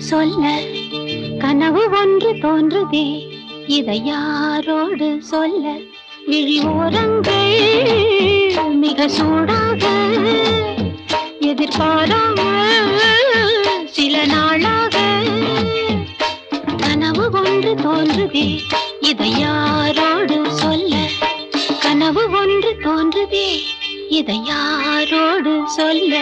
சொல்ல கனவு ஒன்று தோன்றுதே, இதை யாரோடு சொல்ல? விழி ஓரங்கள் மிக சூடாக எதிர்பாராமல் சில நாளாக கனவு ஒன்று தோன்றுதே, இதை யாரோடு சொல்ல? கனவு ஒன்று தோன்றுதே, இதை யாரோடு சொல்ல?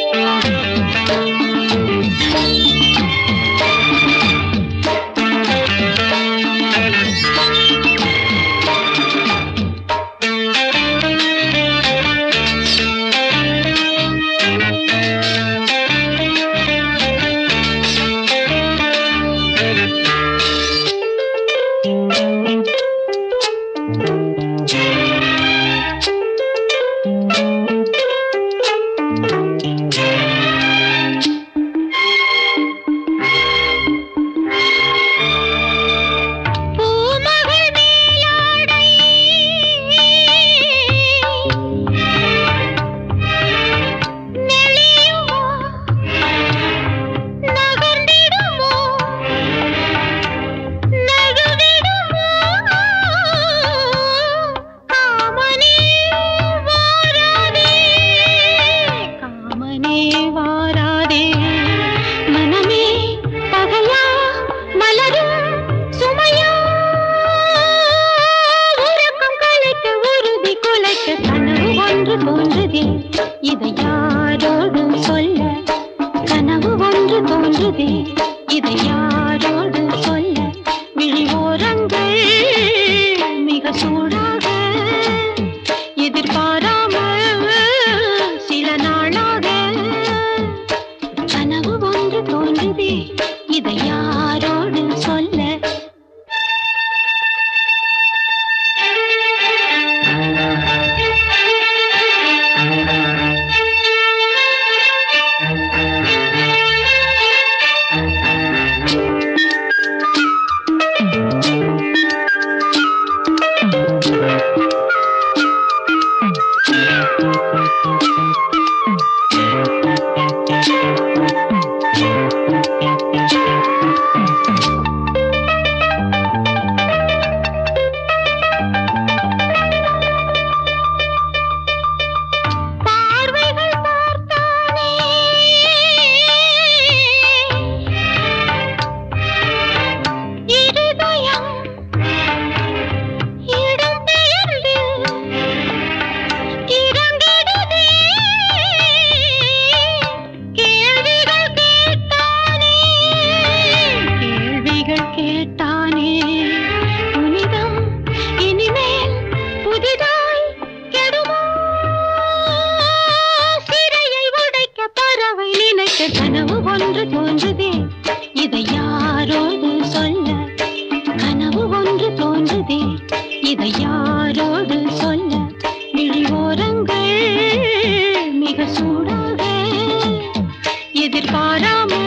இதை யாரோடு சொல்ல? கனவு ஒன்று தோன்றுதே, இதை யாரோடு சொல்ல? விழி ஓரங்கள் மிக சூடாக எதிர்பாராமல் சில நாளாக கனவு ஒன்று தோன்றுதே, இதை யாரோடு சொல்ல? கனவு ஒன்று தோன்றுதே, இதை யாரோடு சொல்ல? கனவு ஒன்று தோன்றுதே, இதை யாரோடு சொல்ல? விழி ஓரங்கள் மிக சூடாக எதிர்பாராமல்